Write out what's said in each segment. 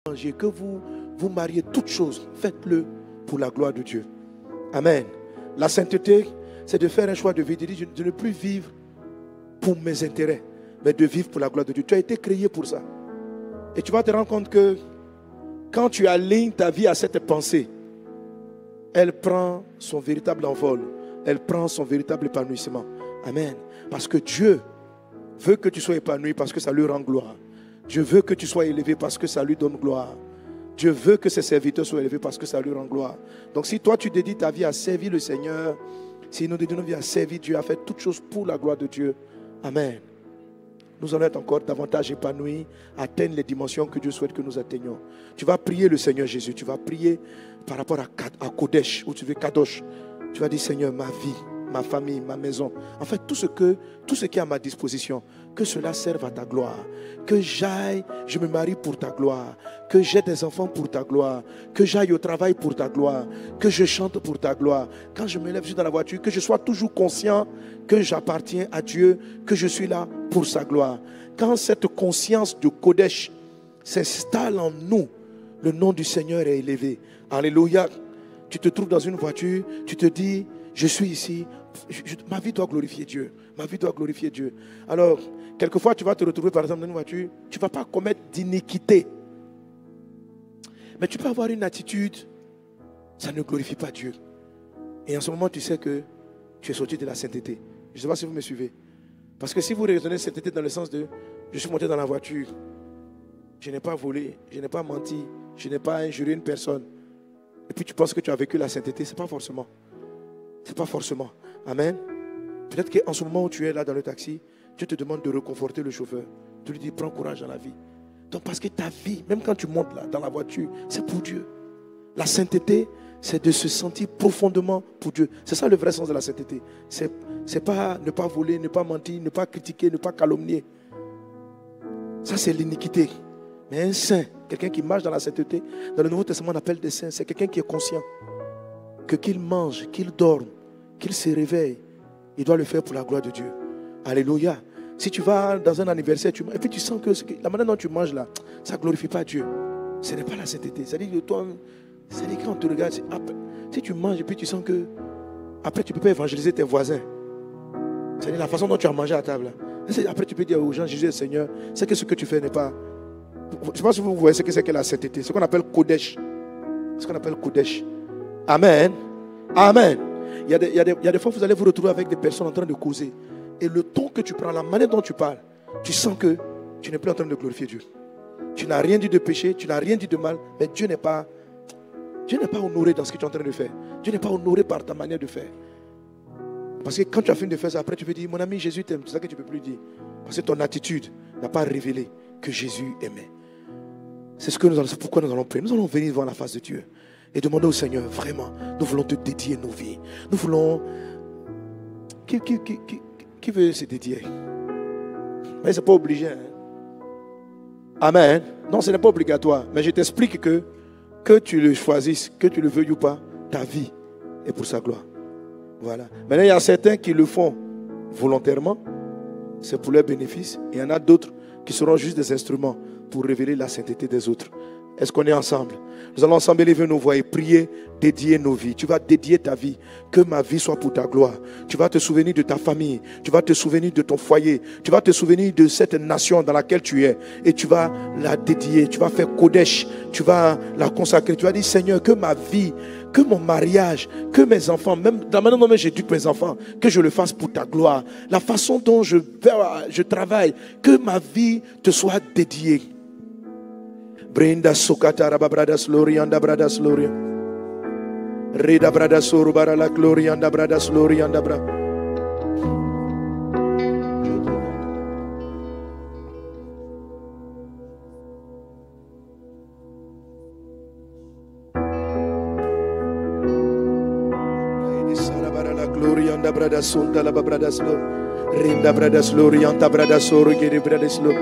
que vous mariez toutes choses, faites-le pour la gloire de Dieu. Amen. La sainteté, c'est de faire un choix de vie, de ne plus vivre pour mes intérêts, mais de vivre pour la gloire de Dieu. Tu as été créé pour ça. Et tu vas te rendre compte que quand tu alignes ta vie à cette pensée, elle prend son véritable envol. Elle prend son véritable épanouissement. Amen. Parce que Dieu veut que tu sois épanoui parce que ça lui rend gloire. Dieu veut que tu sois élevé parce que ça lui donne gloire. Dieu veut que ses serviteurs soient élevés parce que ça lui rend gloire. Donc si toi tu dédies ta vie à servir le Seigneur, si nous dédions notre vie à servir Dieu, à faire toutes choses pour la gloire de Dieu, amen. Nous allons être encore davantage épanouis, atteindre les dimensions que Dieu souhaite que nous atteignions. Tu vas prier le Seigneur Jésus, tu vas prier par rapport à Kodesh, où tu veux Kadosh. Tu vas dire Seigneur, ma vie, ma famille, ma maison, en fait tout ce qui est à ma disposition, que cela serve à ta gloire. Que j'aille, je me marie pour ta gloire. Que j'ai des enfants pour ta gloire. Que j'aille au travail pour ta gloire. Que je chante pour ta gloire. Quand je me lève, je suis dans la voiture, que je sois toujours conscient que j'appartiens à Dieu, que je suis là pour sa gloire. Quand cette conscience de Kodesh s'installe en nous, le nom du Seigneur est élevé. Alléluia. Tu te trouves dans une voiture, tu te dis, je suis ici, ma vie doit glorifier Dieu. Ma vie doit glorifier Dieu. Alors, quelquefois, tu vas te retrouver par exemple dans une voiture, tu ne vas pas commettre d'iniquité. Mais tu peux avoir une attitude, ça ne glorifie pas Dieu. Et en ce moment, tu sais que tu es sorti de la sainteté. Je ne sais pas si vous me suivez. Parce que si vous raisonnez sainteté dans le sens de, je suis monté dans la voiture, je n'ai pas volé, je n'ai pas menti, je n'ai pas injurié une personne. Et puis tu penses que tu as vécu la sainteté, ce n'est pas forcément. C'est pas forcément. Amen. Peut-être qu'en ce moment où tu es là dans le taxi, Dieu te demande de réconforter le chauffeur. Tu lui dis, prends courage dans la vie. Donc parce que ta vie, même quand tu montes là dans la voiture, c'est pour Dieu. La sainteté, c'est de se sentir profondément pour Dieu. C'est ça le vrai sens de la sainteté. C'est pas ne pas voler, ne pas mentir, ne pas critiquer, ne pas calomnier. Ça c'est l'iniquité. Mais un saint, quelqu'un qui marche dans la sainteté, dans le Nouveau Testament on appelle des saints, c'est quelqu'un qui est conscient que qu'il mange, qu'il dorme, qu'il se réveille, il doit le faire pour la gloire de Dieu. Alléluia. Si tu vas dans un anniversaire, et puis tu sens que la manière dont tu manges là, ça ne glorifie pas Dieu. Ce n'est pas la sainteté. C'est-à-dire que toi, c'est-à-dire quand on te regarde, si tu manges et puis tu sens que après tu ne peux pas évangéliser tes voisins. C'est-à-dire la façon dont tu as mangé à table. Après tu peux dire aux gens, Jésus est Seigneur, c'est que ce que tu fais n'est pas... Je ne sais pas si vous voyez ce que c'est que la sainteté. Ce qu'on appelle Kodesh. Ce qu'on appelle Kodesh. Amen. Amen. Il y a des fois, vous allez vous retrouver avec des personnes en train de causer. Et le ton que tu prends, la manière dont tu parles, tu sens que tu n'es plus en train de glorifier Dieu. Tu n'as rien dit de péché, tu n'as rien dit de mal, mais Dieu n'est pas honoré dans ce que tu es en train de faire. Dieu n'est pas honoré par ta manière de faire. Parce que quand tu as fini de faire ça, après tu peux dire, mon ami, Jésus t'aime. C'est ça que tu ne peux plus dire. Parce que ton attitude n'a pas révélé que Jésus aimait. C'est pourquoi nous allons prier. Nous allons venir devant la face de Dieu et demander au Seigneur, vraiment, nous voulons te dédier nos vies. Nous voulons... Qui veut se dédier? Mais ce n'est pas obligé. Hein? Amen. Non, ce n'est pas obligatoire. Mais je t'explique que tu le choisisses, que tu le veuilles ou pas, ta vie est pour sa gloire. Voilà. Maintenant, il y a certains qui le font volontairement. C'est pour leur bénéfice. Et il y en a d'autres qui seront juste des instruments pour révéler la sainteté des autres. Est-ce qu'on est ensemble? Nous allons ensemble élever nos voix et prier, dédier nos vies. Tu vas dédier ta vie, que ma vie soit pour ta gloire. Tu vas te souvenir de ta famille, tu vas te souvenir de ton foyer, tu vas te souvenir de cette nation dans laquelle tu es et tu vas la dédier, tu vas faire Kodesh, tu vas la consacrer. Tu vas dire Seigneur, que ma vie, que mon mariage, que mes enfants, même dans la manière dont j'éduque mes enfants, que je le fasse pour ta gloire. La façon dont je travaille, que ma vie te soit dédiée. Brinda sokata rababradas lorianda bradas loria. Reda bradas sorubara la glorianda bradas lorianda bra. Sarabara la glorianda bradas sonda la bradas lo. Rinda bradas lorianda bradas sorugere bradas lo.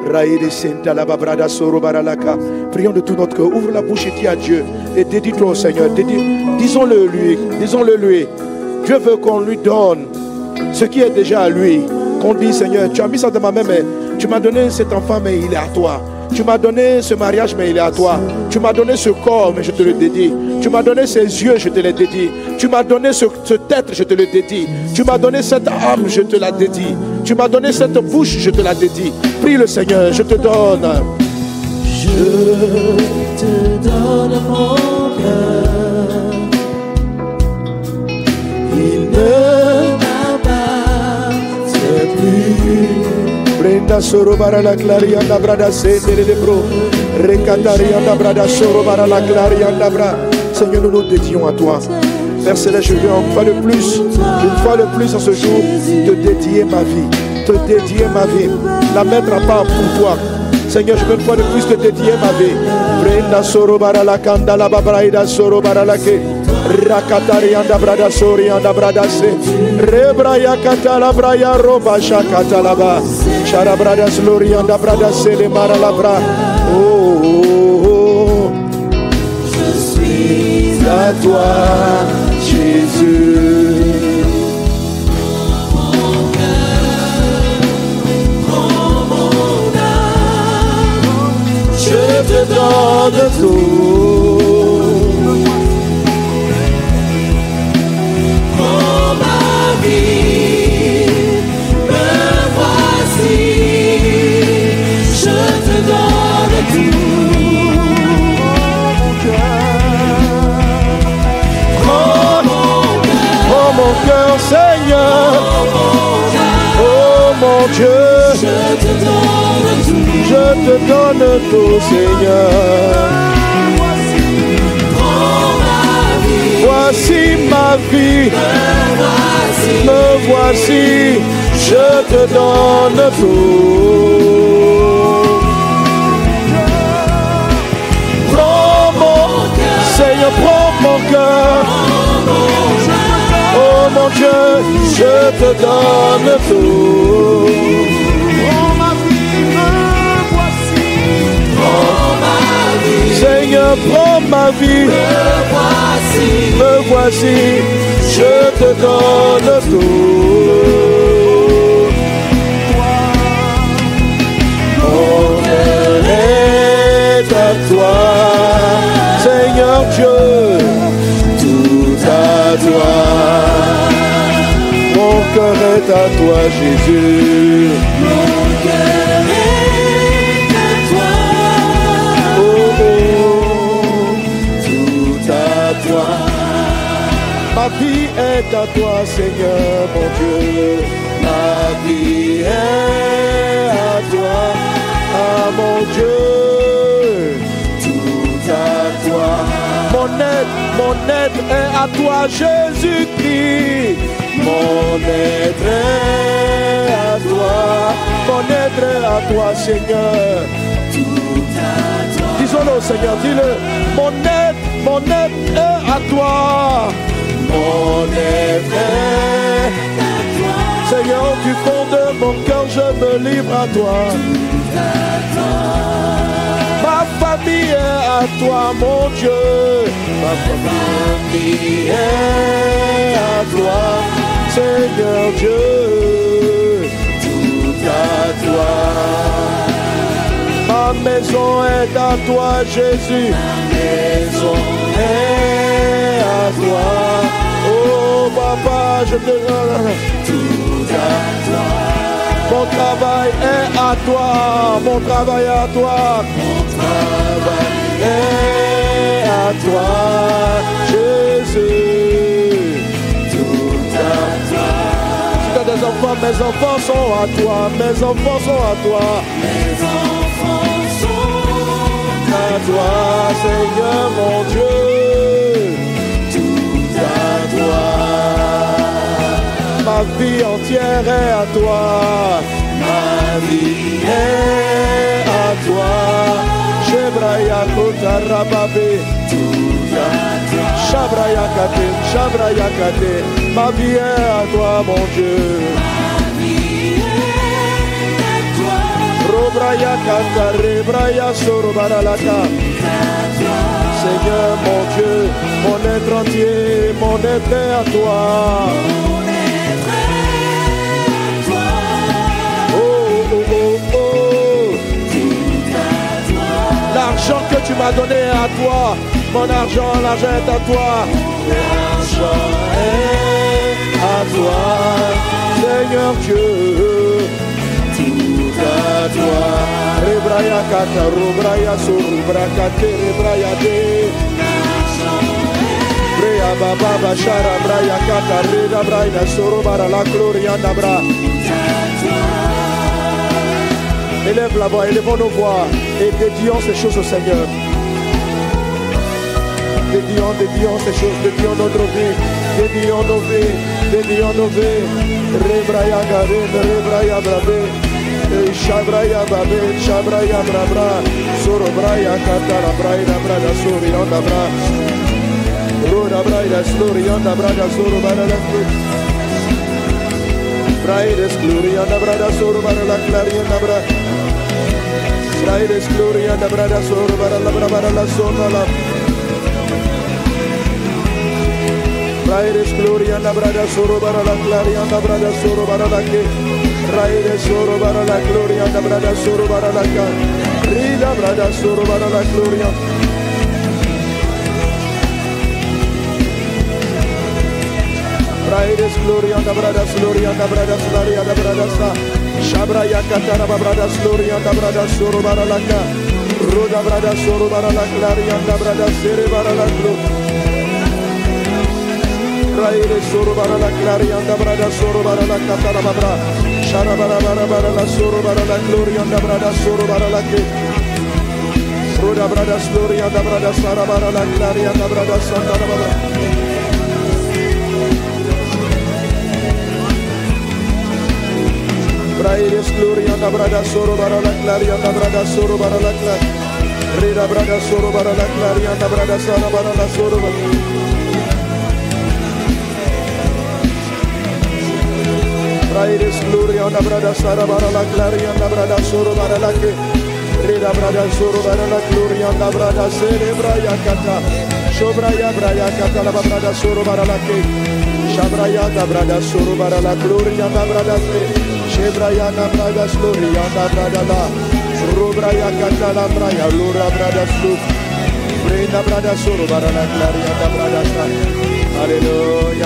Prions de tout notre cœur. Ouvre la bouche et dis à Dieu. Et dédie-toi au Seigneur. Disons-le lui. Disons-le lui. Dieu veut qu'on lui donne ce qui est déjà à lui. Qu'on dise Seigneur, tu as mis ça dans ma main, mais tu m'as donné cet enfant, mais il est à toi. Tu m'as donné ce mariage, mais il est à toi. Tu m'as donné ce corps, mais je te le dédie. Tu m'as donné ces yeux, je te les dédie. Tu m'as donné ce tête, je te le dédie. Tu m'as donné cette âme, je te la dédie. Tu m'as donné cette bouche, je te la dédie. Prie le Seigneur, je te donne. Je te donne mon cœur. Il ne m'appartient plus. Brenda soro bara la clarianda brada sendere de bro. Recatarianda brada soro bara la clarianda bra. Seigneur, nous nous dédions à toi. Père Céleste, je veux une fois de plus en ce jour, te dédier ma vie. Te dédier ma vie. La mettre à part pour toi. Seigneur, je veux une fois de plus te dédier ma vie. Brenda soro bara la kanda la babraida soro bara la ke. Rakatarianda brada sorianda brada se. Rebraya katala braya roba shakata laba. Shara brada slorianda brada se le mara la bra. Oh, oh, oh. Je suis À toi, Jésus. Je te donne tout. Oh ma vie, me voici. Je te donne tout. Oh mon cœur, Seigneur. Oh mon Dieu. Je te donne tout. Je te donne tout, Seigneur. Voici ma vie. Me voici. Je te donne tout. Prends mon Seigneur, prends mon cœur. Oh mon Dieu, je te donne tout. Seigneur, prends ma vie. Me voici. Je te donne tout. Mon cœur est à toi, Seigneur Dieu, tout à toi. Mon cœur est à toi, Jésus. Mon cœur est à toi. Oh, oh, tout à toi. Ma vie est à toi, Seigneur, mon Dieu. Ma vie est à toi, ah mon Dieu. Tout à toi. Mon aide est à toi, Jésus-Christ. Mon aide est à toi. Mon aide est à toi, Seigneur. Tout à toi. Disons-le, Seigneur, dis-le. Mon aide est à toi. Mon aide est À toi. Seigneur, du fond de mon cœur, je me livre à toi. Ma famille est à toi, mon Dieu. Ma famille est à toi, Seigneur Dieu. Tout à toi. Ma maison est à toi, Jésus. Ma maison est à toi. Oh papa, je te donne tout à toi. Mon travail est à toi, mon travail à toi. Mon travail est à toi, Jésus. Tout à toi. Si tu as des enfants, mes enfants sont à toi. Mes enfants sont à toi. Mes enfants sont À toi, Seigneur mon Dieu. Tout à toi. Ma vie entière est à toi. Ma vie est à toi. Shebraya kota rababé. Tout à toi. Shabraya kate, Shabraya kate. Ma vie est à toi, mon Dieu. Ma vie est à toi. Robraya kata, rebraya sorobaralaka. Seigneur mon Dieu, mon être entier, mon être est à toi. Mon être est à toi. Oh, oh, oh, oh. Tout à tu m'as donné à toi. Mon argent, l'argent est à toi. L'argent est à toi, Seigneur Dieu. Tout à toi. Rebraya kata, rubraya surubra kate, rebraya de. Breya baba bashara braya kata, reda braya surubara la gloria dabra. Élève la voix, élevons nos voix et dédions ces choses au Seigneur. Dédions ces choses, dédions notre vie, dédions nos vies, dédions nos vies. Rebraya gare, rebraya brabe, shabraya babe, shabraya brabra, sorobraya katara braya brada sori onda bra, roda braya slori onda brada soro barala, braya slori onda brada soro barala claria bra, braya slori onda brada soro barala barala sonala. Raires gloria la brada soro bara la claria la brada soro bara la que raires soro bara la gloria la brada soro bara la ca rida brada soro bara la gloria raires gloria la brada gloria la brada sa shabra ya katara brada gloria la brada soro bara la ca roda brada soro bara la claria la brada sere bara la gloria. Raire soro bara la claria anda brada soro bara la katara babra shara bara bara la soro bara la gloria anda brada soro bara la ke roda brada gloria anda brada sara bara la claria anda brada santa babra raire gloria anda brada soro bara la claria anda brada soro bara la claria rida brada soro bara la claria anda brada sara bara la soro Raires gloria na brada sara bara la claria na brada soro bara la que reda brada soro bara la gloria na brada cerebra ya kata shobra ya braya kata la brada soro bara la que shabra ya da brada soro bara la gloria na brada se shebra ya na brada gloria na brada la robra ya kata la braya lura brada su reda brada soro bara la claria na brada sa. Alléluia.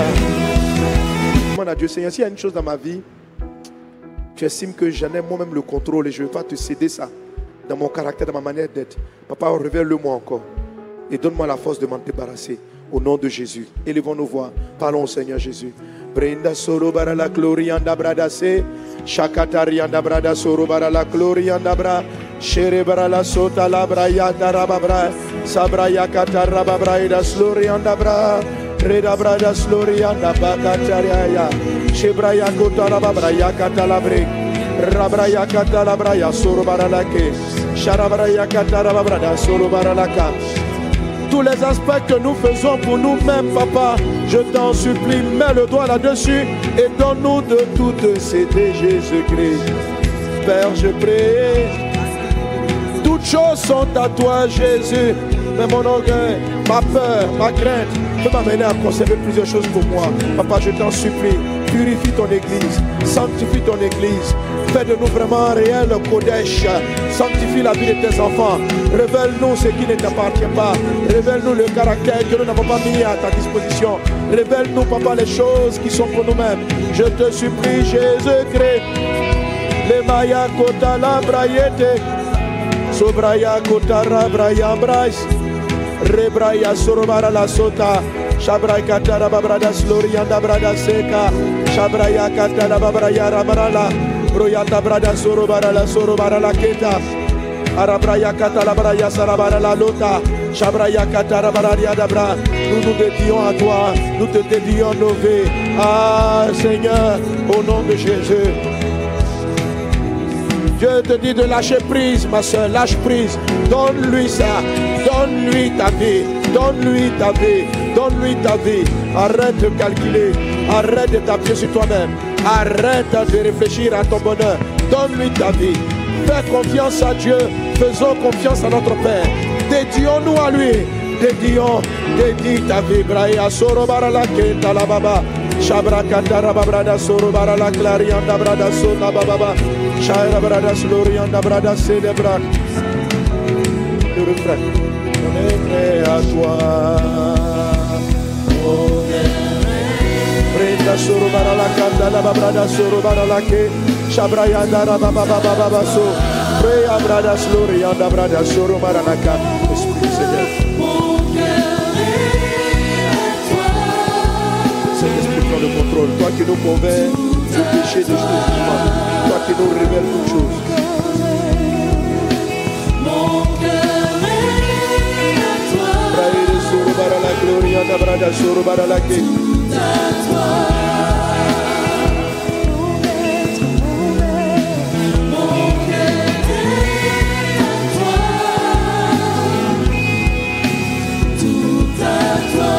À Dieu, Seigneur, s'il y a une chose dans ma vie, tu estimes que j'en ai moi-même le contrôle et je ne veux pas te céder ça dans mon caractère, dans ma manière d'être. Papa, révèle-le-moi encore et donne-moi la force de m'en débarrasser au nom de Jésus. Élevons nos voix, parlons au Seigneur Jésus. Brenda soro bara la gloria da brada se shakatari da brada soro bara la gloria da bra shere bara la sota la braya da rababra sabraya katara babra da sloria da bra reda brada sloria da bakataria shebraya kotara babraya katalabre rabraya katalabraya soro bara la ke sharabraya katara babra soro bara la ka. Tous les aspects que nous faisons pour nous-mêmes, papa, je t'en supplie, mets le doigt là-dessus et donne-nous de toutes céder Jésus-Christ. Père, je prie, toutes choses sont à toi, Jésus. Mais mon orgueil, ma peur, ma crainte peut m'amener à conserver plusieurs choses pour moi. Papa, je t'en supplie, purifie ton église, sanctifie ton église. Fais de nous vraiment un réel Kodesh. Sanctifie la vie de tes enfants. Révèle-nous ce qui ne t'appartient pas. Révèle-nous le caractère que nous n'avons pas mis à ta disposition. Révèle-nous, papa, les choses qui sont pour nous-mêmes. Je te supplie, Jésus-Christ. Le maya kota la brayete. Sobraya kota ra braya brais. Rebraya sorobara la sota. Shabraya katara babrada slorianda brada seka. Shabraya katara babraya ramarala. Broyata brada sorobara la keta. Arabraya katala braya sarabara la lota. Shabraya katara bararia dabra. Nous nous dédions à toi. Nous te dédions nos vies. Ah Seigneur, au nom de Jésus. Dieu te dit de lâcher prise, ma soeur, lâche prise. Donne-lui ça. Donne-lui ta vie. Donne-lui ta vie. Donne-lui ta vie. Arrête de calculer. Arrête de t'appuyer sur toi-même. Arrête de réfléchir à ton bonheur. Donne-lui ta vie. Fais confiance à Dieu. Faisons confiance à notre Père. Dédions-nous à lui. Dédie ta vie. Braya soro bara la kenta la baba. Shabra katara babrada soro bara la clarianda brada sona baba. Shaira brada slorianda brada celebra. Le refrain. toi. Brenda soro barala kanda la babrada soro barala ke shabraya dara baba baba baba so preya brada slori anda brada soro barala ka. Esprit Seigneur. Saint-Esprit, prends le contrôle. Toi qui nous convaincs du péché, de jugement. Toi qui nous révèles toutes choses. Mon cœur est à toi. Braïde soro barala gloria anda brada soro barala ke. À toi. Mon cœur est à toi. Tout à toi.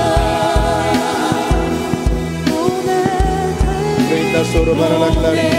Brenda soro barala gloria.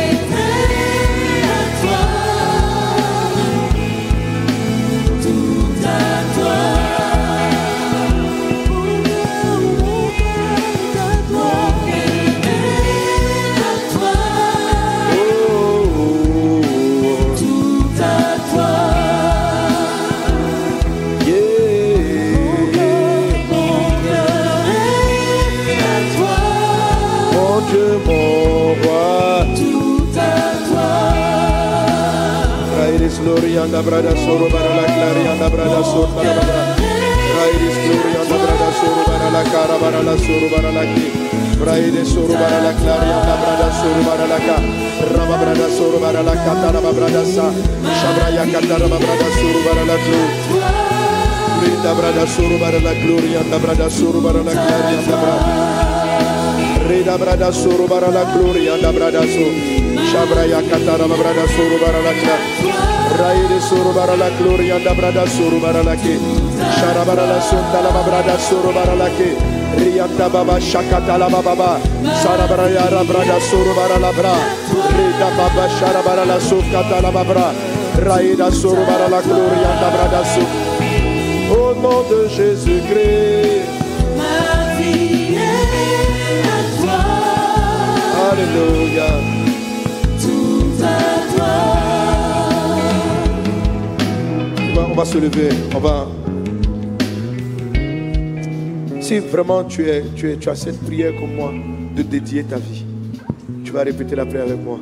Glorianda brada soro barala clarianda brada soro barala Rairis glorianda brada soro barala cara barala soro barala ki Rairis soro barala clarianda brada soro barala ka Rama brada soro barala katara brada sa Shabraya katara brada soro barala klu Rinda brada soro barala glorianda brada soro barala clarianda brada Rida brada soro barala glorianda brada so Shabraya katara brada soro barala ka Raide soro barala gloria da brada soro barala ke shara barala sonda la brada soro barala ke rianda baba shakata la baba sara baraya brada soro barala bra rida baba shara barala sokata la bra raida soro barala gloria da brada so. Au nom de Jésus-Christ, Ma vie est à toi. alléluia. Tout à toi. On va se lever, on va. Si vraiment tu as cette prière comme moi, de dédier ta vie, tu vas répéter la prière avec moi.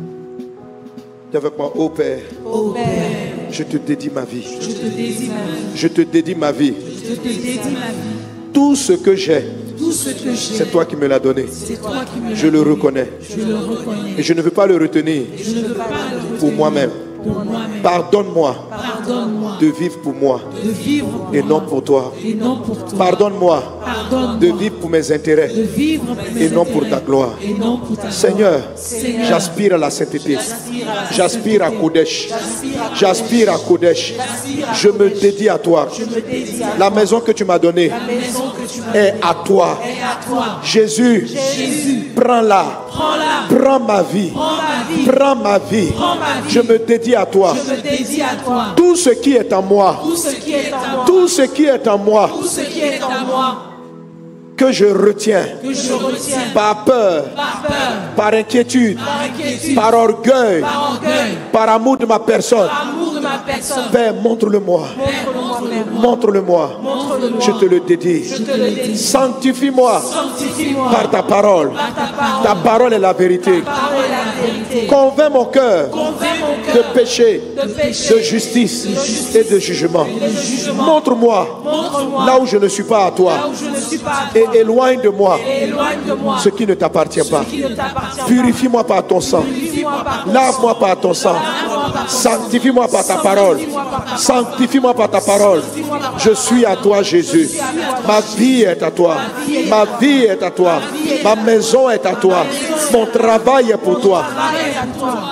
Dis avec moi, ô Père, Ô Père, je te dédie ma vie. je te dédie ma vie. Je te dédie ma vie. Je te dédie ma vie. Tout ce que j'ai, Tout ce que j'ai, c'est toi qui me l'as donné. c'est toi qui me l'as Je le reconnais. Je le reconnais. Et je ne veux pas le retenir Je ne veux pas le retenir pour moi-même. pour moi-même. Pardonne-moi Pardonne-moi de vivre pour moi de vivre pour et moi non pour toi. et non pour toi. Pardonne-moi Pardonne-moi de vivre pour mes intérêts de vivre pour mes et non pour ta intérêts gloire. et non pour ta Seigneur, Seigneur, j'aspire à la sainteté. j'aspire à la J'aspire à sainteté. Kodesh. J'aspire à J'aspire à Kodesh. J'aspire à Je me dédie à toi. Je me dédie à La maison que tu m'as donnée la maison que tu m'as est à toi. est à toi. Jésus, Jésus, prends-la. prends-la, Prends ma vie. prends ma vie, Prends ma vie. prends ma vie. Je me dédie à toi. Je me dédie à toi. Tout ce qui est en moi, Tout ce qui est en moi, tout ce qui est en moi, tout ce qui est en moi, que je retiens que je retiens par peur, par peur, par inquiétude, par inquiétude, par orgueil, par orgueil, par amour de ma personne. par amour de ma personne. Père, montre-le-moi. Père, montre-le-moi. Montre-le-moi. Montre-le-moi. Je te le dédie. Je te le dédie. Sanctifie-moi Sanctifie-moi par ta parole. par ta parole. Ta parole est la vérité. Ta parole est la vérité. Convainc mon cœur Convainc mon de cœur péché, de péché, de justice et de jugement. jugement. Montre-moi Montre-moi là où je ne suis pas à toi là où je ne suis pas à toi. et éloigne de moi Et éloigne de moi ce qui ne t'appartient pas. qui ne t'appartient pas. Purifie-moi par ton sang. Purifie-moi par ton Lave-moi par ton sang. Sanctifie-moi par ta parole. Sanctifie-moi par ta parole. Je suis à toi, Jésus. Ma vie est à toi. Ma vie est à toi. Ma maison est à toi. Mon travail est pour toi. travail est à toi.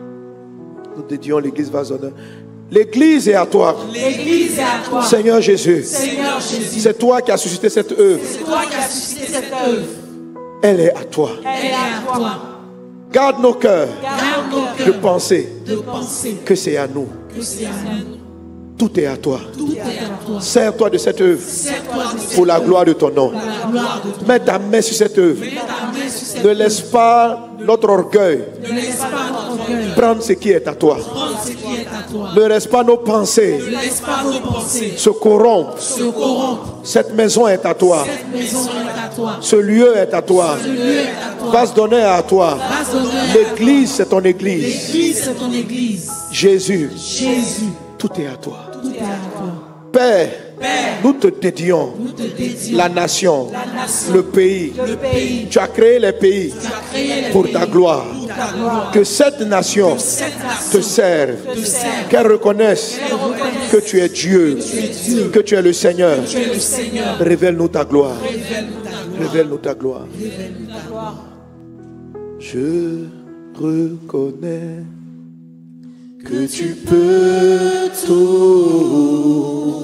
Nous dédions l'église Vazona. L'église est à toi. L'église est à toi. Seigneur Jésus, Seigneur Jésus, c'est toi qui as suscité cette œuvre. c'est toi qui as suscité cette œuvre. Elle est à toi. Elle est à toi. Garde nos cœurs Garde nos de cœurs penser de penser que c'est à nous. que c'est à nous. Tout est à toi. Tout est à toi. Sers-toi de cette œuvre Sers-toi de pour la gloire de ton nom. la gloire de ton Mets ta main sur cette œuvre. Mets ta main sur cette Ne laisse pas notre orgueil Ne laisse pas notre orgueil prendre ce qui est à toi. prendre ce qui est à toi. toi. Ne laisse pas nos pensées Ne laisse pas nos pensées se corrompre. se corrompre. Cette maison est à toi. Cette maison est à toi. Ce lieu est à toi. Ce lieu est à toi. Base d'honneur est à toi. Base d'honneur est à L'église, c'est ton église. L'église, c'est ton église. Jésus, Jésus, tout est à toi. tout est à toi. Père, Père, nous te dédions nous te dédions la nation, la nation, le pays. le pays. Tu as créé les pays Tu as créé les pour pays ta gloire. pour ta gloire. Que cette nation Cette te nation serve. te serve. Qu'elle reconnaisse Qu'elle reconnaisse que tu es Dieu, Dieu. que tu es le Seigneur. Tu es le Seigneur. Révèle-nous ta gloire. Révèle-nous ta gloire. Révèle-nous ta gloire. Révèle-nous ta gloire. Je reconnais que tu peux tout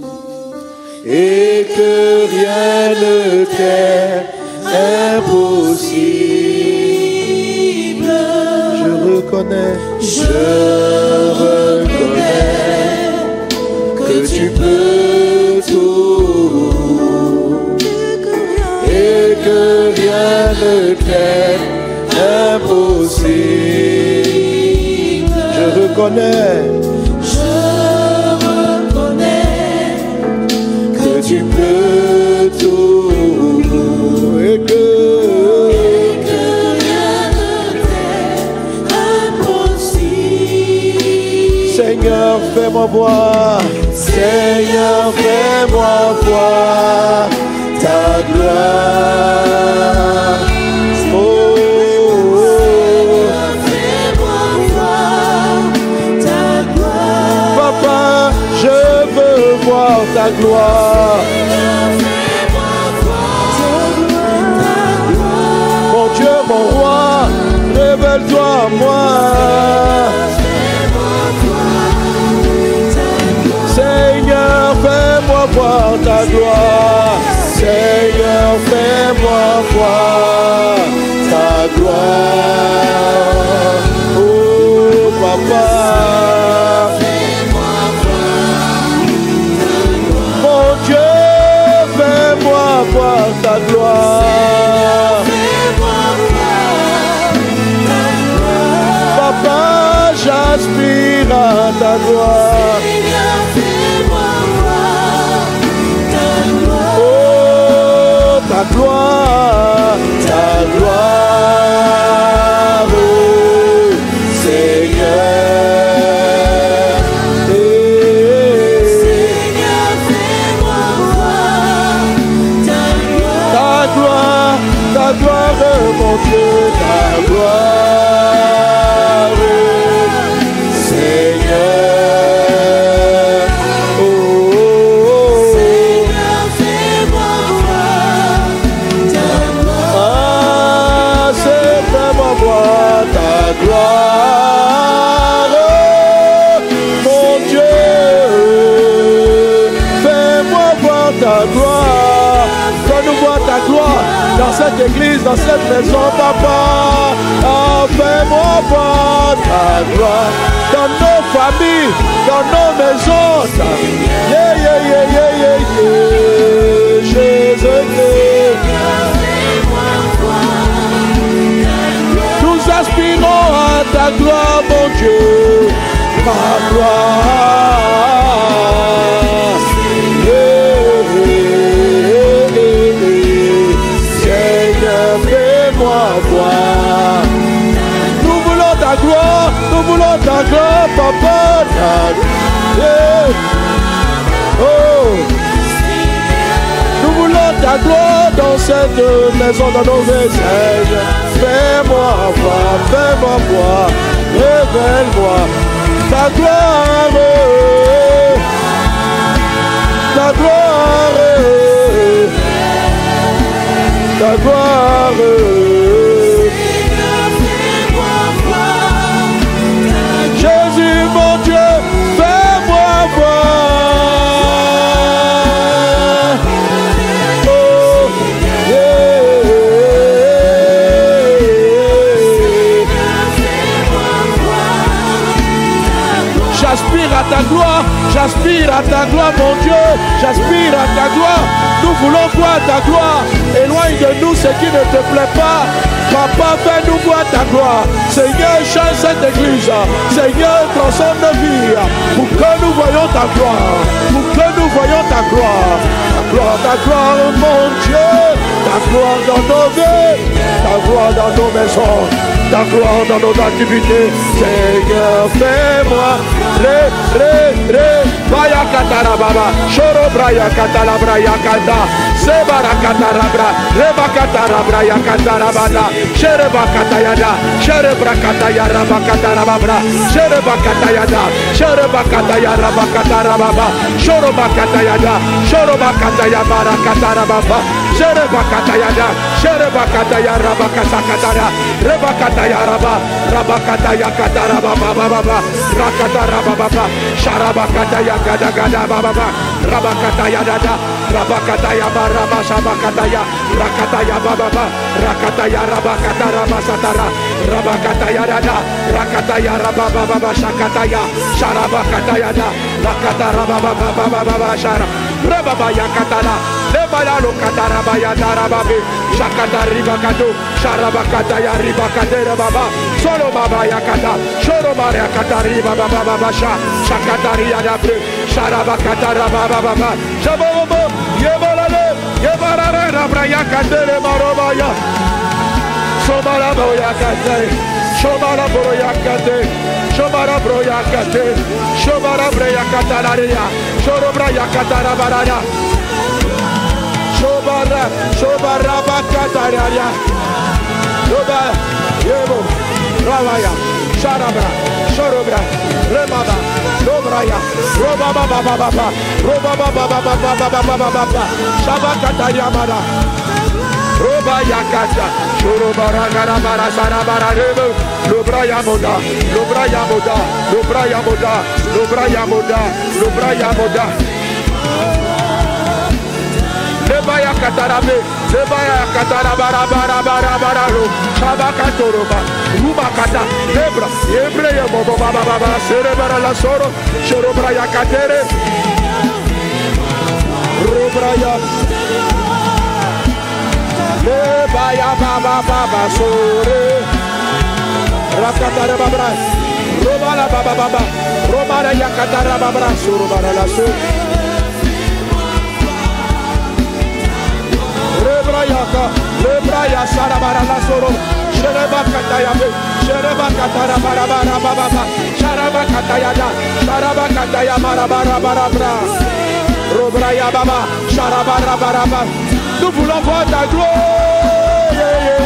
et que rien ne t'est impossible. Je reconnais que tu peux tout et que rien ne t'est impossible. Je reconnais que tu peux tout et que Rien ne t'est impossible. Seigneur, fais-moi voir, Seigneur, fais-moi voir ta gloire. Oh, Fais-moi voir ta gloire. Papa, je veux voir ta gloire. Fais-moi voir ta gloire. Mon Dieu, mon roi, révèle-toi à moi. Seigneur, fais-moi voir ta gloire. Seigneur, fais-moi voir ta gloire. Oh, papa. Mon Dieu, fais-moi voir ta gloire. Papa, j'aspire à ta gloire. Oh, ta gloire, oh, Seigneur. Ta gloire, mon Dieu, ta gloire, Seigneur. Oh, ah, c'est vraiment moi ta gloire, mon Dieu. Fais-moi voir ta gloire. Fais-nous voir ta gloire dans cette église, dans cette maison, papa. Ah, fais-moi voir ta gloire dans nos familles, dans nos maisons. Yeah, yeah, yeah, yeah, yeah, yeah. Jésus-Christ. Nous aspirons à ta gloire, mon Dieu. Ta gloire. Seigneur, fais-moi voir. Nous voulons ta gloire, papa. Yeah. Oh. Nous voulons ta gloire dans cette maison, dans nos messages. Fais-moi voir, révèle-moi ta gloire, ta gloire, ta gloire. Jésus, mon Dieu, fais-moi voir. Oh, yeah. J'aspire à ta gloire, mon Dieu, j'aspire à ta gloire. Nous voulons voir ta gloire. Éloigne de nous ce qui ne te plaît pas. Papa, fais-nous voir ta gloire. Seigneur, change cette église. Seigneur, transforme nos vies. Pour que nous voyons ta gloire. Pour que nous voyons ta gloire. Ta gloire, mon Dieu. Ta gloire dans nos vies. Ta gloire dans nos maisons. Ta gloire dans nos activités. Seigneur, fais-moi. Vaya katarababa. Shoro braya katalabra yakanda. Sebara katarabra. Reba katarabra yakatarabada. Shereba katayada. Sherebra katayaraba katarababra. Shereba katayada. Shereba katayaraba katarababa. Shoroba katayada. Shoroba katayabara katarababa. Shereba katayada. Shereba katayaraba kasakatara. Reba katayaraba. Raba katayakatarababa baba. Rakatarababa. Sharaba katayagada gada baba. Raba katayada. Raba katayaba. Rabashabakataya, Rakataya Baba, Rakataya Rabakataraba Satara, Rabakataya Rada, Rakataya Rababa Shakataya, Sharabakatayada, Rakatara Baba Shara, Rababaya Katala, Lebayalo Katarabaya Darababi, Shakatariba Katu, Sharabakataya Ribakatera Baba, Solo Baba Yakata, Shorobaria Katariba Baba Basha, Shakataria Dabre, Sharabakatara Baba, Shabobo, Yebalale. Yebarara braya katere marobaya. Shobara broya kate. Shobara broya kate. Shobara broya kate. Shobara broya katalaria. Shorobraya katarabaraya. Shobara bakatararia. Shobara yebo. Ravaya. Sharabra. Shorobra. Remaba. Dobraya. Roba baba baba. Roba baba baba. Shabakata yamara. Roba yakata. Shorobara garabara sarabara rebo. Lobraya moda. Lobraya moda. Lobraya moda. Lobraya moda. Lobraya moda. Lebaya katarabe. Lebaya katarabara bara bara bara ro. Shabakatoroba. Rumakata. Lebra. Yebre yemo baba baba. Serebara la soro. Shorobraya katere. Robraya Lebaya baba baba sore Rakatara babra Robala baba baba Robala yakatara babra Surubara la sur Lebraya sarabara la soro Shereba katayabe Shereba katara barabara baba Sharaba katayada Sharaba kataya barabara barabra Robraya baba, Sharabara baraba. Nous voulons voir ta gloire.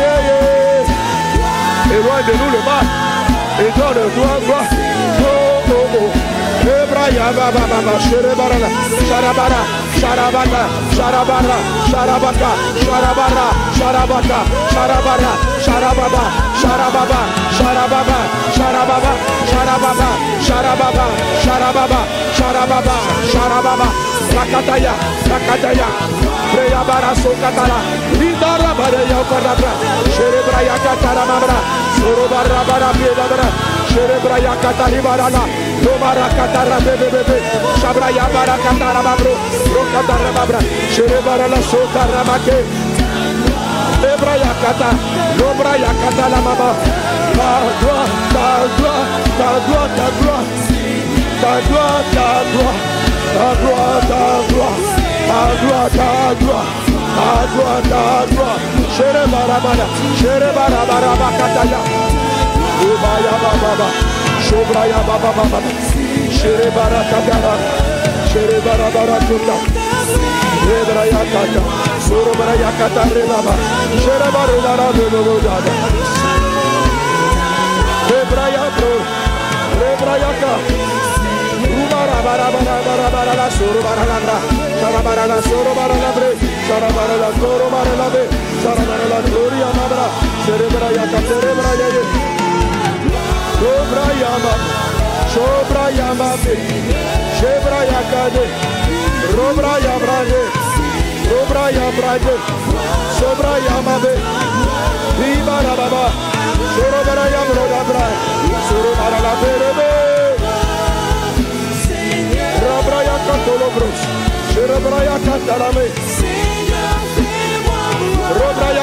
Éloigne de nous le mal. Et donne-toi gloire. Oh oh oh. Robraya baba baba, Sherebara, Sharabara, Sharabata, Sharabara, Sharabaka, Sharabara, Sharabaka, Sharabara, Sharababa, Sharababa, Sharababa, Sharababa, Sharababa, Sharababa, Sharababa, Sharababa, Sharababa. Rakataya, Rakataya, Freya Baraso Katara, Lidara Baraya Karabra, Sherebraya Katara Mabra, Sorobara Barabra, Sherebraya Kataribarana, Romara Katara Bebe, Shabraya Barakatara Babro, Rokatara Babra, Sherebarala Sotara Make, Ebraya Kata, Robraya Katala Mama, ta gloire, ta gloire. Ta gloire, ta gloire, ta gloire, ta gloire, ta gloire, ta gloire. Sherebarabara, Sherebarabara Kataya. Ubaya baba, Shobraya baba baba. Sherebara Katara, Sherebarabara Kunda. Rebraya Kata, Sorobraya Katare baba. Sherebarabara Bebodada. Rebraya bro, Rebraya Ka. Bara la soro bara la Sharabara la soro bara la bre Sharabara la soro bara la be Sharabara la gloria mabra Cerebra ya cerebra ya Sobra yama Sobra yama be Shebra ya kade Robra ya brade Robra ya brade Sobra yama be Viva la baba Soro bara ya bro ya bra Soro bara la be Rabraya Katolobros, Sherabraya Katalame,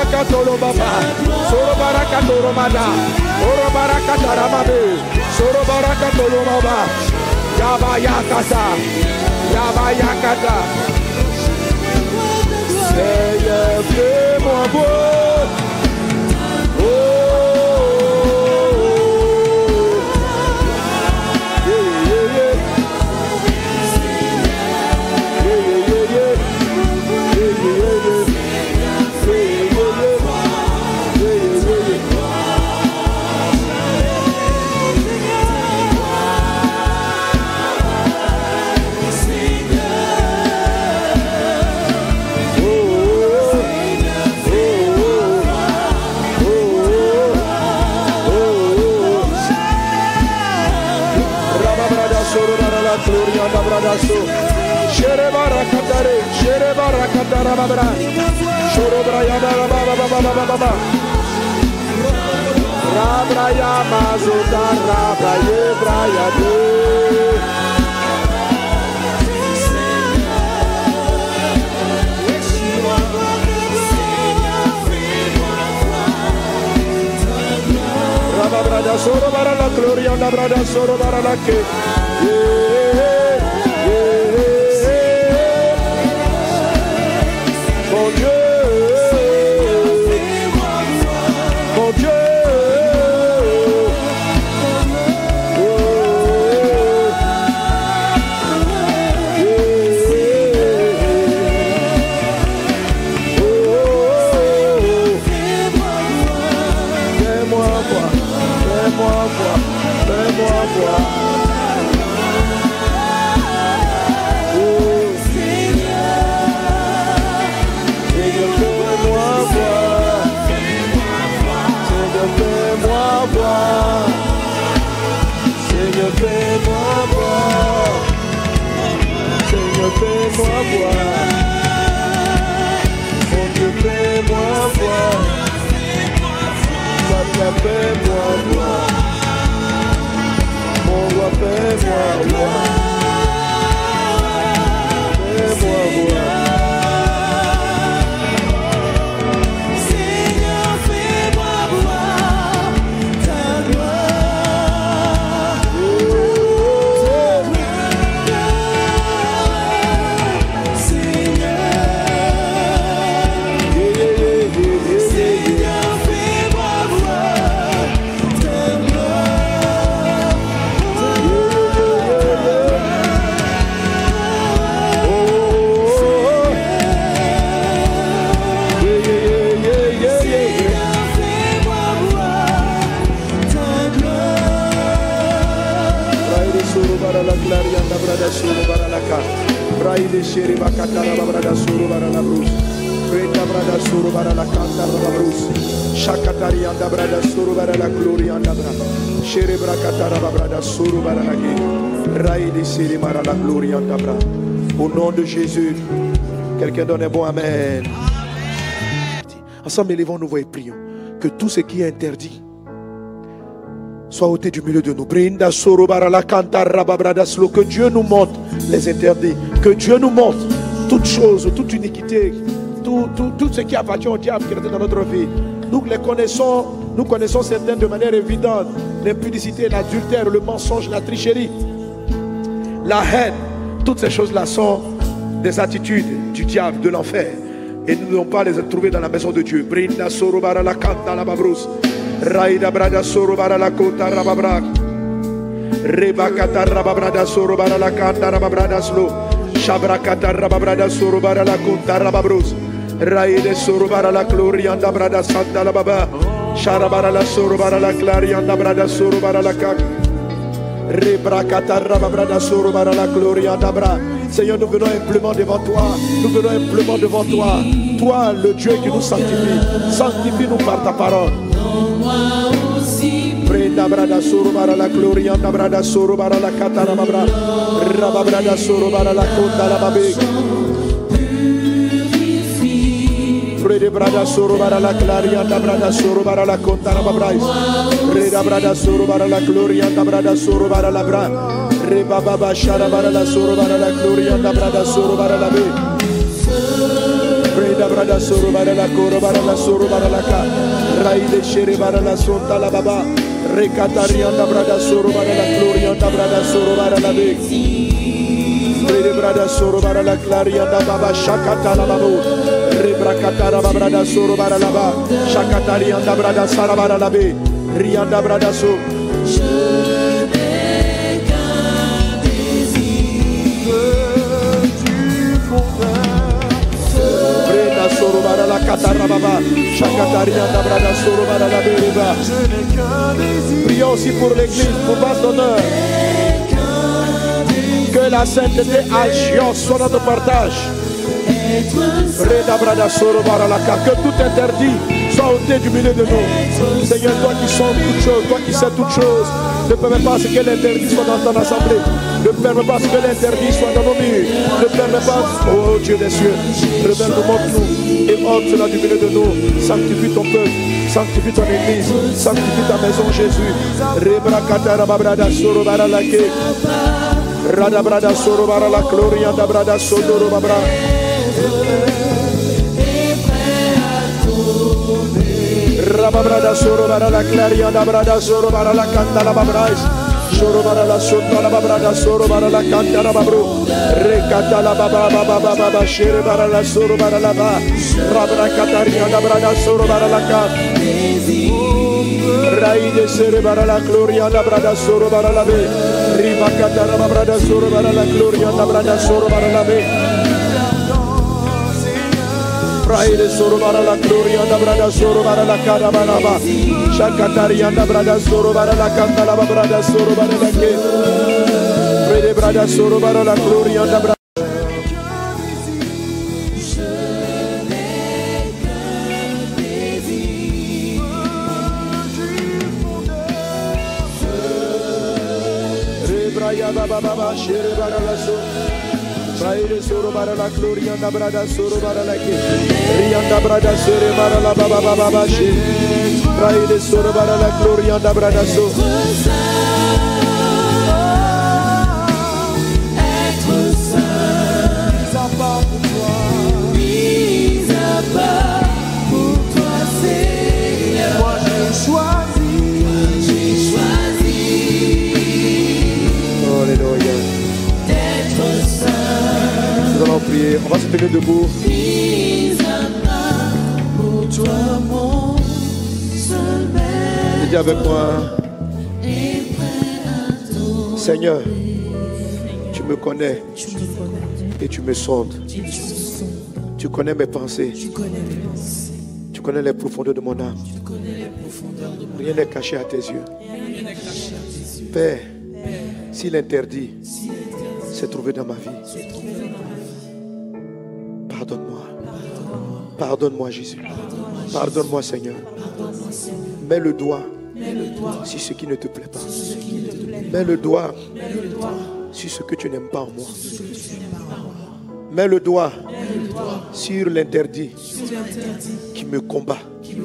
barakatolo baba. Soro barakatolo mada. Oro barakatara mabe. Soro barakatolo baba. Yaba yakata. Yaba yakata. Seigneur, fais-moi beau. Oh. Shere barakatare, shere barakatara babra. Shoro braya baba baba baba. Rabraya mazuta rabraye braya de. Rabrada soro bara la gloria, rabrada soro bara la ke. Mon Dieu, mon Dieu, oh, fais-moi voir, fais-moi voir, fais-moi voir. Seigneur, fais-moi voir. Seigneur, fais-moi voir. Mon Dieu, fais-moi voir. Papa, fais-moi voir. Mon roi, fais-moi voir. Fais-moi voir. Braide sheri bakatara babrada suru bara la brus. Breda brada suru bara la kantara la brus. Shakatari anda brada suru bara la gloria anda bra. Sheri brakatara babrada suru bara la ge. Raide sheri bara la gloria anda bra. Au nom de Jésus, quelqu'un donne un bon amen. Ensemble, élevons-nous voix et prions que tout ce qui est interdit soit ôté du milieu de nous. Brinda suru bara la kantara babrada suru. Que Dieu nous montre les interdits, que Dieu nous montre toute chose, toute iniquité, tout ce qui appartient au diable qui est dans notre vie. Nous connaissons certaines de manière évidente: l'impudicité, l'adultère, le mensonge, la tricherie, la haine. Toutes ces choses-là sont des attitudes du diable, de l'enfer, et nous ne devons pas les trouver dans la maison de Dieu. Brinda soro bara la kanta la babrus, raida brada soro bara la kota rababra. Rebakata rababrada soro bara la kanta rababrada slo. Shabrakata rababrada soro bara la kota rababrus. Raide soro bara la gloria anda brada santa la baba. Sharabara la soro bara la gloria anda brada soro bara la kak. Rebrakata rababrada soro bara la gloria anda bra. Seigneur, nous venons humblement devant toi. Nous venons humblement devant toi. Toi, le Dieu qui nous sanctifie. Sanctifie-nous par ta parole. Breda brada soro bara la gloria anda brada soro bara la katara babra. Rababrada soro bara la kota la babe. Breda brada soro bara la gloria anda brada soro bara la kota la babra. Breda brada soro bara la gloria anda brada soro bara la bra. Reba baba shara bara la soro bara la gloria anda brada soro bara la be. Breda brada soro bara la koro bara la soro bara la ka. Raide shere bara la sonta la baba. Rekatarianda brada soro bara la glorianda brada soro bara la be. Rede brada soro bara la clarianda baba shakata la babu. Rebrakatara brada soro bara la ba. Shakatarianda brada sara bara la be. Rianda brada so. Soro bara la katara baba, shakataria da brada soro bara la bereba. Prions aussi pour l'église, pour base d'honneur. Que la sainteté agisse soit notre partage. Reda brada soro bara la ka, que tout interdit soit ôté du milieu de nous. Seigneur, toi qui sondes toutes choses, toi qui sais toutes choses, ne permets pas ce que l'interdit soit dans ton assemblée. Ne permets pas ce que l'interdit soit dans nos murs. Ne permets pas, oh Dieu des cieux, révèle-nous, montre-nous et ôte cela du milieu de nous. Sanctifie ton peuple, sanctifie ton église, sanctifie ta maison, Jésus. Rebrakata rababrada soro bara la ke. Rada brada soro bara la gloria da brada sodoro babra. Rababrada soro bara la claria da brada soro bara la canta la babrais. Soro bara la sota la babrada soro bara la canta la babru. Recata la baba baba baba shere bara la soro bara la ba. Rabra cataria da brada soro bara la canta. Raide sere bara la gloria da brada soro bara la be. Riba catara babrada soro bara la gloria da brada soro bara la be. Praide soro bara la gloria da brada soro bara la cara baraba. Shakataria da brada soro bara la canta la brada soro bara la ke. Praide brada soro bara la gloria da brada. Rebraya baba baba shere bara la so. Praide soro bara la gloria da brada soro bara la ke. Rianda brada sere bara la baba baba baba she. Praide soro bara la gloria da brada so. Prier. On va se tenir debout. Dis avec moi, Seigneur, tu me connais et tu me sondes. Tu connais mes pensées. Tu connais les profondeurs de mon âme. Rien n'est caché à tes yeux. Père, si l'interdit s'est trouvé dans ma vie, pardonne-moi. Pardonne-moi, Jésus. Pardonne-moi, Seigneur. Mets le doigt sur ce qui ne te plaît pas. Mets le doigt sur ce que tu n'aimes pas en moi. Mets le doigt sur l'interdit qui me combat.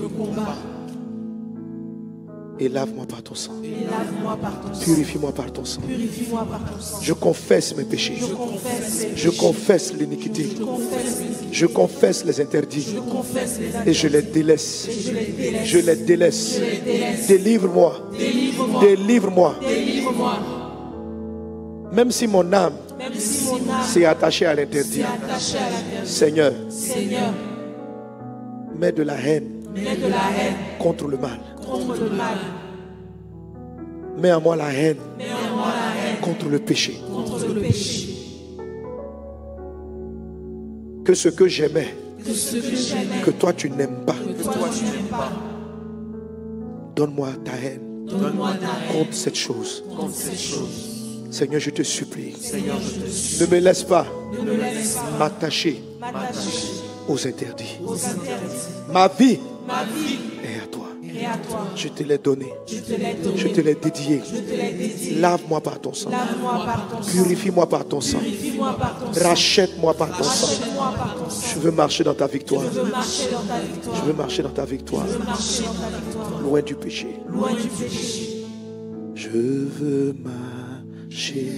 Et lave-moi par ton sang. Purifie-moi par ton sang. Je confesse mes péchés. Je confesse l'iniquité. Je confesse les interdits. Et je les délaisse. Je les délaisse. Délivre-moi. Délivre-moi. Même si mon âme s'est attachée à l'interdit. Seigneur, mets de la haine contre le mal. Mets en moi la haine contre le péché. Que ce que j'aimais, que toi tu n'aimes pas, donne-moi ta haine contre cette chose. Seigneur, je te supplie, ne me laisse pas m'attacher aux interdits. Ma vie est à toi. Je te l'ai donné. Je te l'ai dédié. Lave-moi par ton sang. Purifie-moi par ton sang. Rachète-moi par ton sang. Je veux marcher dans ta victoire. Je veux marcher dans ta victoire. Loin du péché. Je veux marcher.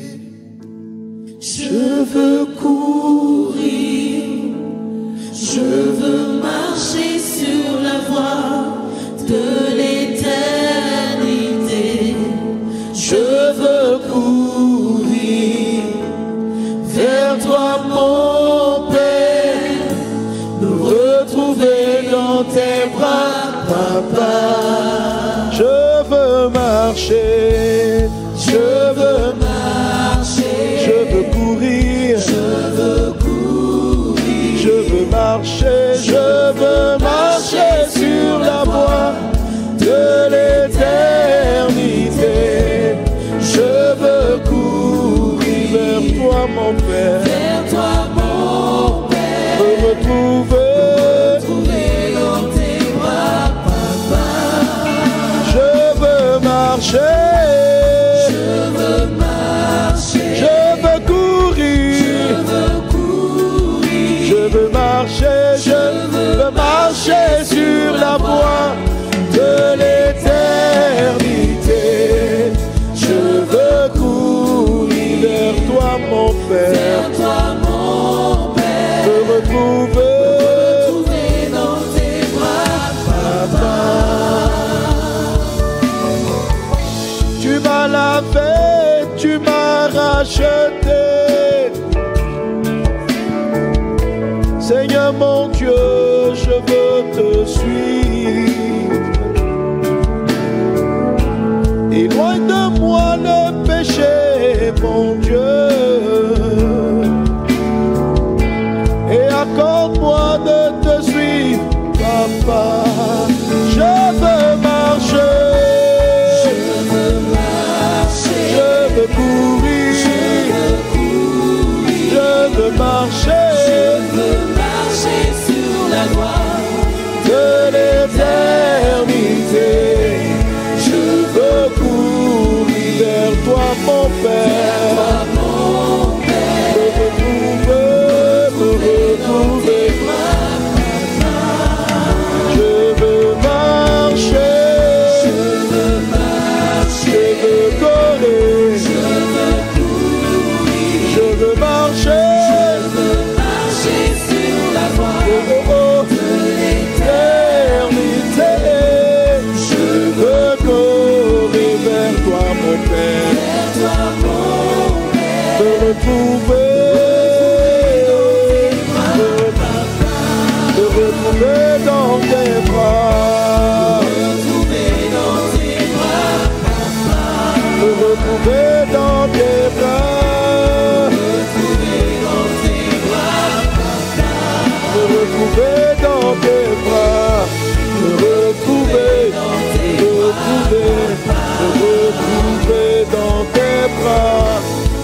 Je veux courir. Je veux marcher. dans tes bras, papa. Je veux marcher, je veux marcher, je veux courir, je veux marcher, je veux marcher sur la voie de l'éternité. Je veux courir vers toi, mon Père, vers toi mon Père, me retrouver dans tes bras, papa. Je veux marcher, je veux courir, je veux marcher, je veux marcher sur la voie de l'éternité. Je veux courir vers toi, mon Père, me retrouver Dans tes bras, papa. Tu m'as lavé, tu m'as racheté. Seigneur mon Dieu, je veux te suivre. Éloigne de moi le péché, mon Dieu, et accorde-moi de te suivre, papa. Je veux marcher, je veux courir, je veux marcher Sur la voie de l'éternité. Je veux courir vers toi, mon Père, me retrouver. Je veux marcher, je veux courir, je veux marcher sur la voie de l'éternité. Je veux courir vers toi, mon Père, me retrouver, me retrouver dans tes bras, me retrouver dans tes bras, me retrouver dans tes bras, me retrouver, me retrouver dans tes bras.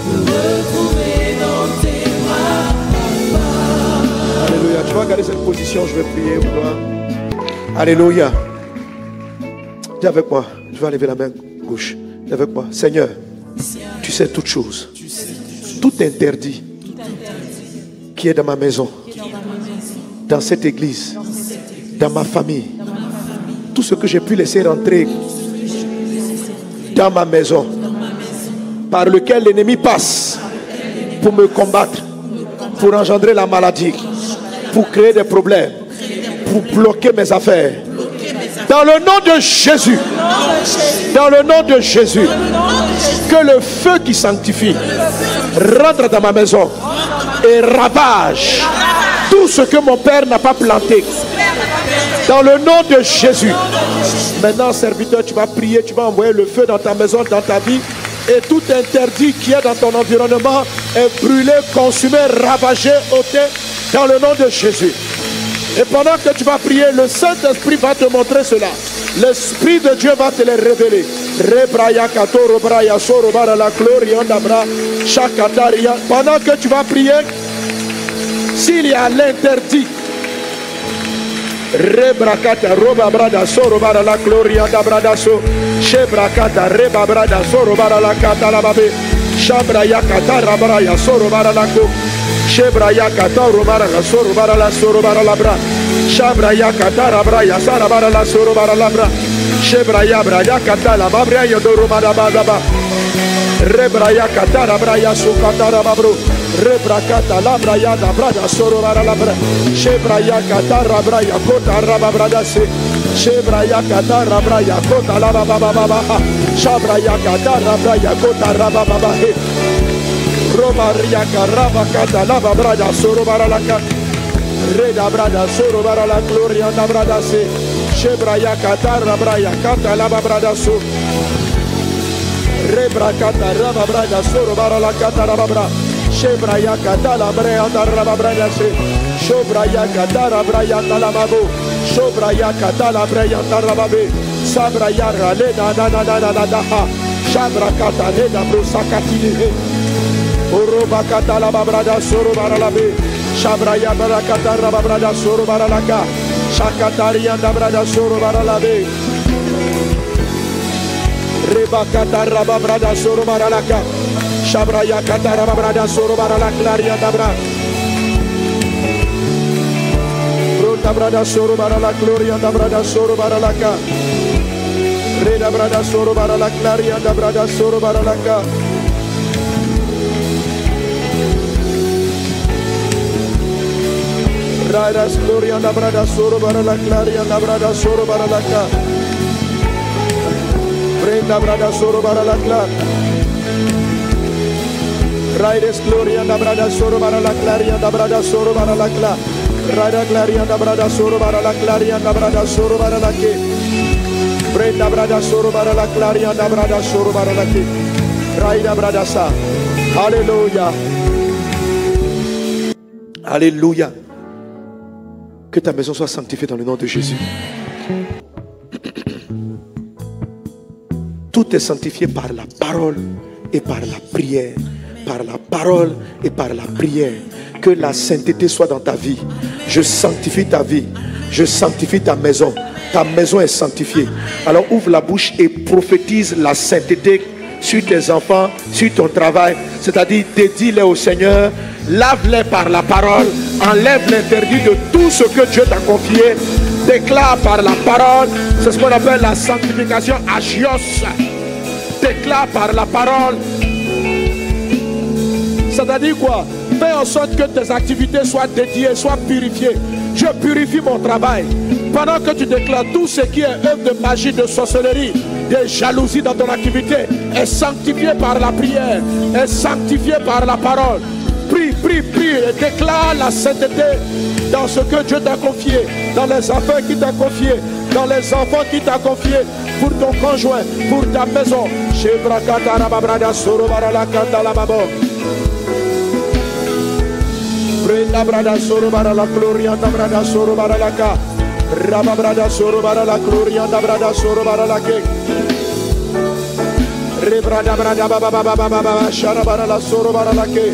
Alléluia. Tu vas garder cette position, je vais prier pour toi. Alléluia. Dis avec moi, je vais lever la main gauche. Dis avec moi, Seigneur, tu sais toutes choses. Tout interdit qui est dans ma maison, dans cette église, dans ma famille, tout ce que j'ai pu laisser rentrer dans ma maison, par lequel l'ennemi passe pour me combattre, pour engendrer la maladie, pour créer des problèmes, pour bloquer mes affaires. Dans le nom de Jésus, dans le nom de Jésus, que le feu qui sanctifie rentre dans ma maison et ravage tout ce que mon Père n'a pas planté. Dans le nom de Jésus. Maintenant, serviteur, tu vas prier, tu vas envoyer le feu dans ta maison, dans ta vie. Et tout interdit qui est dans ton environnement est brûlé, consumé, ravagé, ôté dans le nom de Jésus. Et pendant que tu vas prier, le Saint-Esprit va te montrer cela. L'Esprit de Dieu va te les révéler. Pendant que tu vas prier, s'il y a l'interdit, Rebrakata roba brada soro bara la gloria da brada so Shebrakata reba brada soro bara la kata la babe Shabra yakata rabara ya soro bara la ko Shebra yakata robara la soro bara la soro bara la bra Shabra yakata rabra ya sara bara la soro bara la bra Shebra yabra yakata la babra ya do robara ba Rebra yakata rabra ya sukata rababro Rebrakata labra ya da brada soro bara labra Shebra yakata rabra ya kota rababrada se Shebra yakata rabra ya kota labababa Shabra yakata rabra ya kota rabababa Roba yaka rabakata lababrada soro bara laka Reda brada soro bara la gloria da brada se. Shebraya katara braya kata laba brada so. Rebra kata raba brada soro bara la kata raba bra. Shebraya kata la brea da raba brada se. Shobraya kata la braya da la babo. Shobraya kata la braya da raba be. Sabraya rale da da da da da da da ha. Shabra kata le da bro sakati le. Oroba kata la babrada soro bara la be. Shabraya bara kata raba brada soro bara la ka. Shakataria da brada soro bara la be. Reba kata raba brada soro bara la ka. Shabraya kata raba brada soro bara la claria da bra. Rota brada soro bara la gloria da brada soro bara la ka. Reda brada soro bara la claria da brada soro bara la ka. Raidas gloria da brada soro bara la claria da brada soro bara la ka. Brenda brada soro bara la cla. Raidas gloria da brada soro bara la claria da brada soro bara la cla. Raida claria da brada soro bara la claria da brada soro bara la ke. Brenda brada soro bara la claria da brada soro bara la ke. Raida brada sa. Alléluia. Alléluia. Que ta maison soit sanctifiée dans le nom de Jésus. Tout est sanctifié par la parole et par la prière. Par la parole et par la prière. Que la sainteté soit dans ta vie. Je sanctifie ta vie. Je sanctifie ta maison. Ta maison est sanctifiée. Alors ouvre la bouche et prophétise la sainteté sur tes enfants, sur ton travail. C'est-à-dire dédie-les au Seigneur. Lave-les par la parole. Enlève l'interdit de tout ce que Dieu t'a confié. Déclare par la parole. C'est ce qu'on appelle la sanctification agios. Déclare par la parole. C'est-à-dire quoi? Fais en sorte que tes activités soient dédiées, soient purifiées. Je purifie mon travail. Pendant que tu déclares tout ce qui est œuvre de magie, de sorcellerie, de jalousie dans ton activité, est sanctifié par la prière, est sanctifié par la parole. Prie, prie, prie et déclare la sainteté dans ce que Dieu t'a confié, dans les affaires qu'il t'a confié, dans les enfants qu'il t'a confié, pour ton conjoint, pour ta maison. Brenda brada soro bara la gloria da brada soro bara la ka. Raba brada soro bara la gloria da brada soro bara la ke. Rebrada brada baba baba baba baba shara bara la soro bara la ke.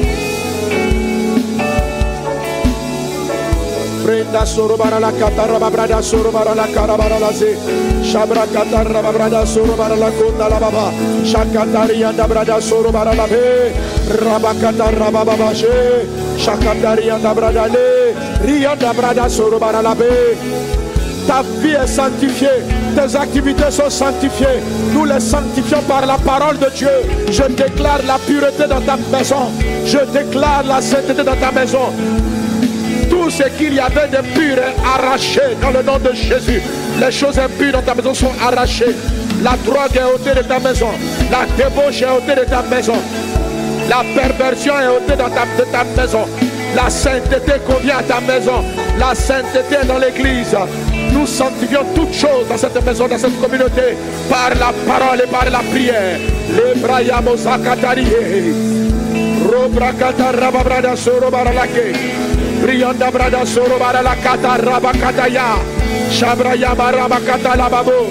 Brenda soro bara la kata raba brada soro bara la kara bara la ze. Shabra kata raba brada soro bara la konda la baba. Shakataria da brada soro bara la be. Raba kata raba baba she. Shakataria da brada le. Ria da brada soro bara la be. Ta vie est sanctifiée. Tes activités sont sanctifiées. Nous les sanctifions par la parole de Dieu. Je déclare la pureté dans ta maison. Je déclare la sainteté dans ta maison. Tout ce qu'il y avait de pur est arraché dans le nom de Jésus. Les choses impures dans ta maison sont arrachées. La drogue est ôtée de ta maison. La débauche est ôtée de ta maison. La perversion est ôtée de ta maison. La sainteté convient à ta maison. La sainteté est dans l'église. Nous sanctifions toutes choses dans cette maison, dans cette communauté, par la parole et par la prière. Les brayamos akatari. Robrakata rababrada soro baralake. Brianda brada soro baralakata rabakataya. Shabraya barabakata lababo.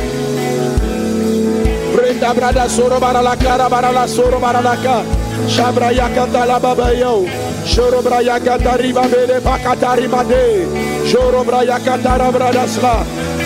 Brenda brada soro baralaka barala soro baralaka. Shabraya kata lababayo. Shorobraya kata ribabele bakata ribade. Shorobraya kata rabradasla.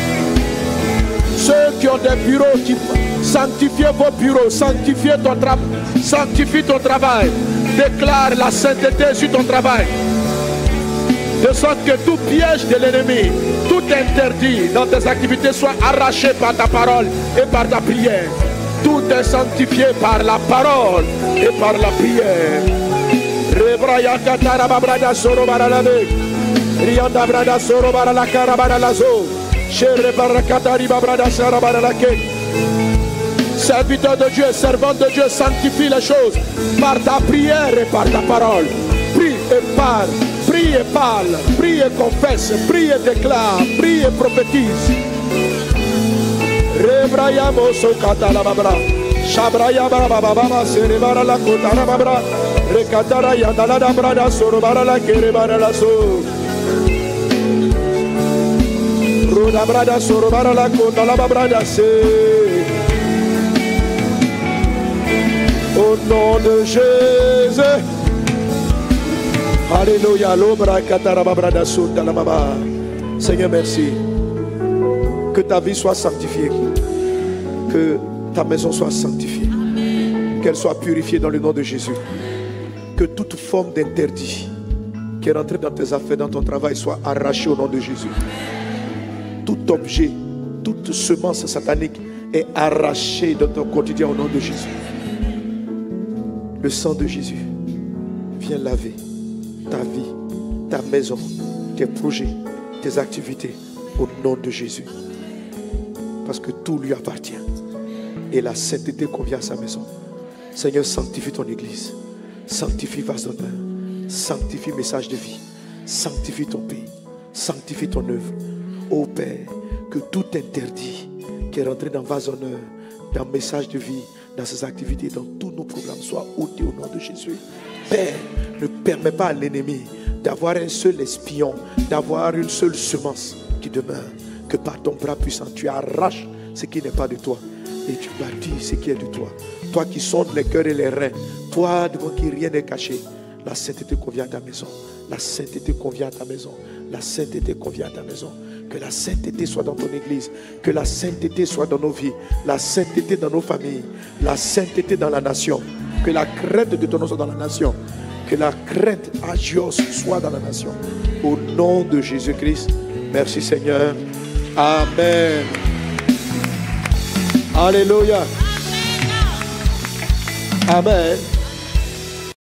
Ceux qui ont des bureaux, qui sanctifiez vos bureaux, sanctifiez ton travail, sanctifie ton travail. Déclare la sainteté sur ton travail. De sorte que tout piège de l'ennemi, tout interdit dans tes activités soit arraché par ta parole et par ta prière. Tout est sanctifié par la parole et par la prière. Rebraya katara babrada soro baralabe. Rianda brada soro barala karabara lazo. Chere barakatari babrada sara baralake. Serviteur de Dieu, servant de Dieu, sanctifie les choses par ta prière et par ta parole. Prie et parle. Prie Prie et parle, prie et confesse, prie et déclare, prie et prophétise. Rebrayamo sokata la babra. Shabraya baba serebara la kota la babra. Rekatara yandala da brada sorobara la kerebara la so. Roda brada sorobara la kota la babrada se. Au nom de Jésus. Alléluia. L'obra katara babrada sota la baba. Seigneur, merci. Que ta vie soit sanctifiée. Que ta maison soit sanctifiée. Qu'elle soit purifiée dans le nom de Jésus. Que toute forme d'interdit qui est rentrée dans tes affaires, dans ton travail, soit arrachée au nom de Jésus. Tout objet, toute semence satanique est arrachée dans ton quotidien au nom de Jésus. Le sang de Jésus vient laver ta vie, ta maison, tes projets, tes activités au nom de Jésus. Parce que tout lui appartient. Et la sainteté convient à sa maison. Seigneur, sanctifie ton église. Sanctifie vase d'honneur. Sanctifie message de vie. Sanctifie ton pays. Sanctifie ton œuvre. Ô Père, que tout interdit qui est rentré dans vase d'honneur, dans message de vie, dans ses activités, dans tous nos programmes, soit ôté au nom de Jésus. Père, ne permets pas à l'ennemi d'avoir un seul espion, d'avoir une seule semence qui demeure. Que par ton bras puissant, tu arraches ce qui n'est pas de toi et tu bâtis ce qui est de toi. Toi qui sondes les cœurs et les reins, toi devant qui rien n'est caché. La sainteté convient à ta maison. La sainteté convient à ta maison. La sainteté convient à ta maison. Que la sainteté soit dans ton église. Que la sainteté soit dans nos vies. La sainteté dans nos familles. La sainteté dans la nation. Que la crainte de ton nom soit dans la nation. Que la crainte agios soit dans la nation. Au nom de Jésus-Christ. Merci Seigneur. Amen. Alléluia. Amen.